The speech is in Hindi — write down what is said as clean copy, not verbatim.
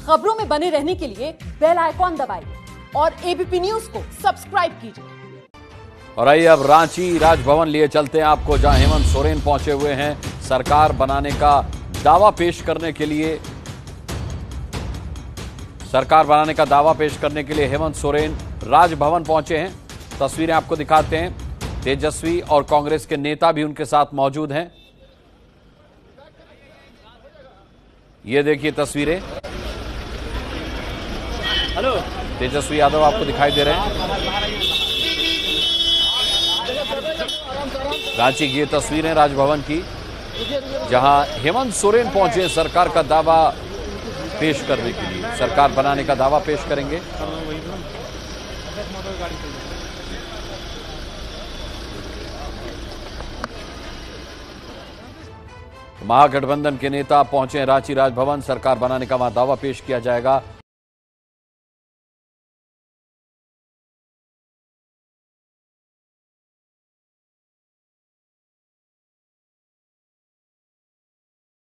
खबरों में बने रहने के लिए बेल आइकॉन दबाइए और एबीपी न्यूज को सब्सक्राइब कीजिए। और आइए अब रांची राजभवन लिए चलते हैं आपको, जहां हेमंत सोरेन पहुंचे हुए हैं सरकार बनाने का दावा पेश करने के लिए। सरकार बनाने का दावा पेश करने के लिए हेमंत सोरेन राजभवन पहुंचे हैं। तस्वीरें आपको दिखाते हैं। तेजस्वी और कांग्रेस के नेता भी उनके साथ मौजूद हैं। ये देखिए तस्वीरें। हेलो, तेजस्वी यादव आपको दिखाई दे रहे हैं। रांची की ये तस्वीरें राजभवन की, जहां हेमंत सोरेन पहुंचे सरकार का दावा पेश करने के लिए। सरकार बनाने का दावा पेश करेंगे। महागठबंधन के नेता पहुंचे रांची राजभवन। सरकार बनाने का वहां दावा पेश किया जाएगा।